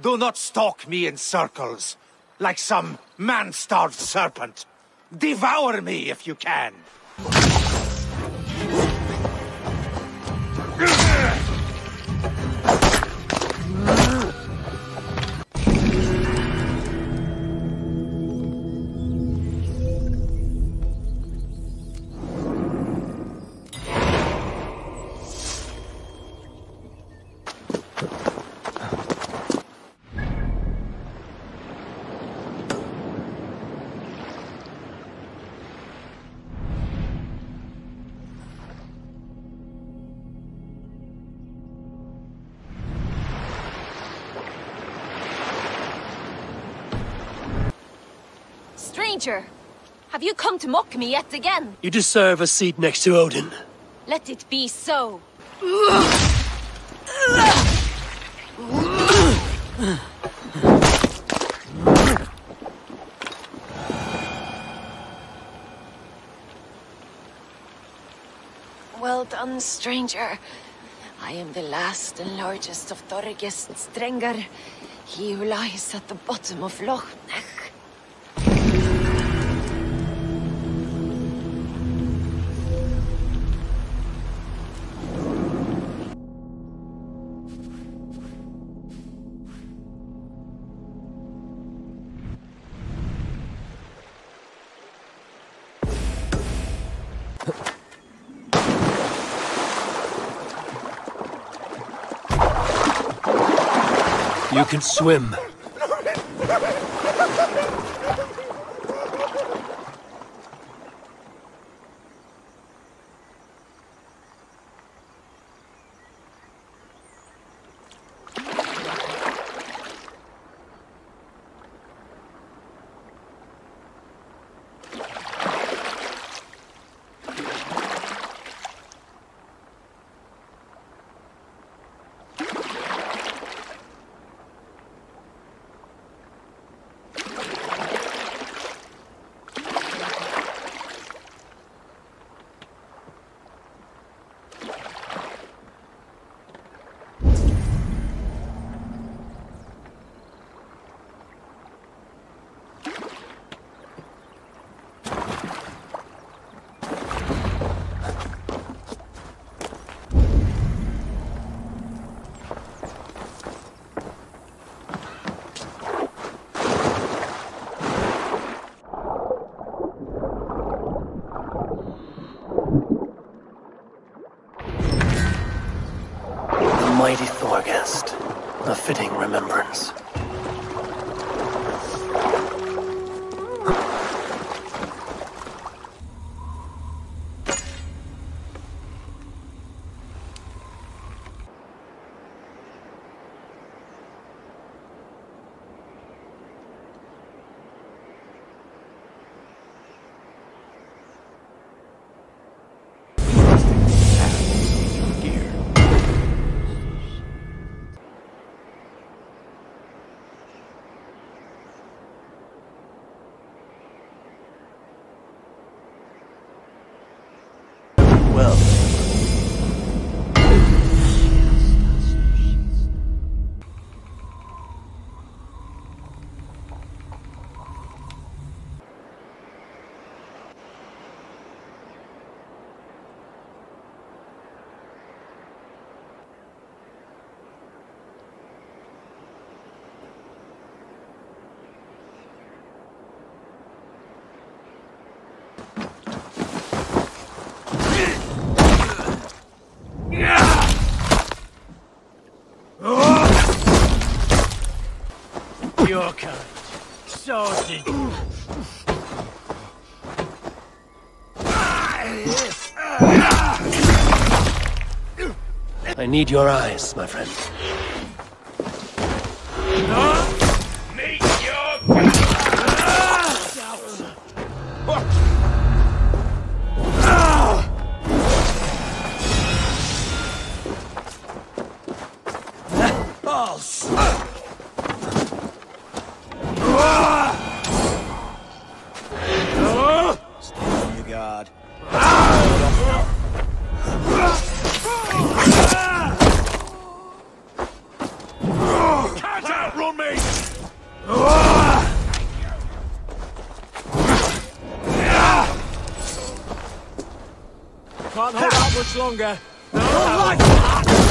Do not stalk me in circles, like some man-starved serpent. Devour me if you can. Stranger, have you come to mock me yet again? You deserve a seat next to Odin. Let it be so. Well done, stranger. I am the last and largest of Thorgest's DRENGIR, he who lies at the bottom of Loch Ness. You can swim. Mighty Thorgest, a fitting remembrance. Your kind. So did you. I need your eyes, my friend. Meet your balls. God. Can't outrun me! longer. No life!